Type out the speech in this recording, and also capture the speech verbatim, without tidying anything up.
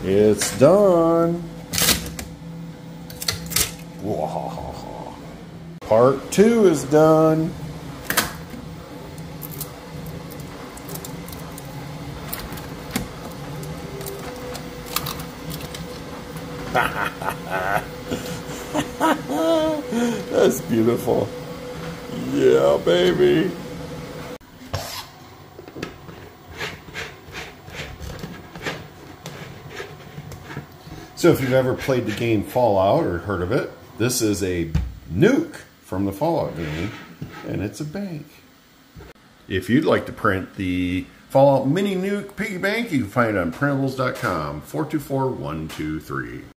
It's done. Whoa. Part two is done. That's beautiful. Yeah, baby. So if you've ever played the game Fallout or heard of it, this is a Nuke from the Fallout game, and it's a bank. If you'd like to print the Fallout Mini Nuke Piggybank, you can find it on printables dot com, four two four one two three.